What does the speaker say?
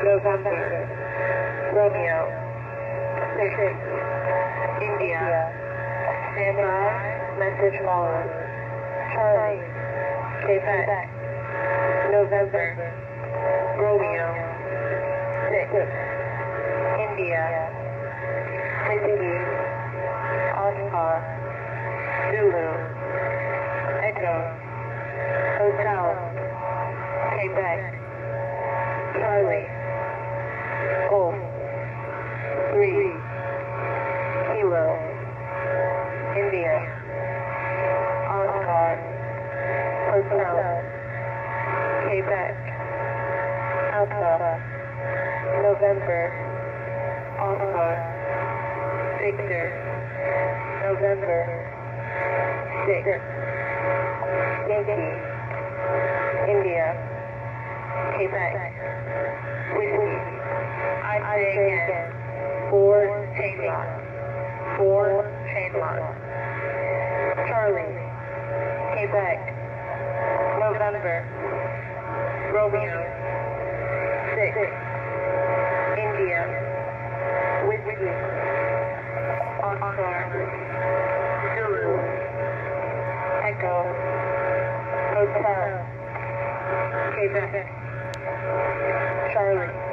November, Romeo, 6, India, standby, message followed. Charlie, Quebec, November, Romeo, 6, India, Whiskey, Oscar, Zulu, Echo, Hotel, Quebec, Charlie, Golf, 3, Kilo, India, Oscar, Hotel, Quebec, Alpha, November, Oscar, Victor, November, 6, Yankee, India, Quebec, Whiskey, I say again, 4 chain lock, 4 chain lock, Charlie, Quebec, November, Romeo, 6, India, Whiskey, Oscar, Zulu, Echo, Hotel, Quebec, Charlie.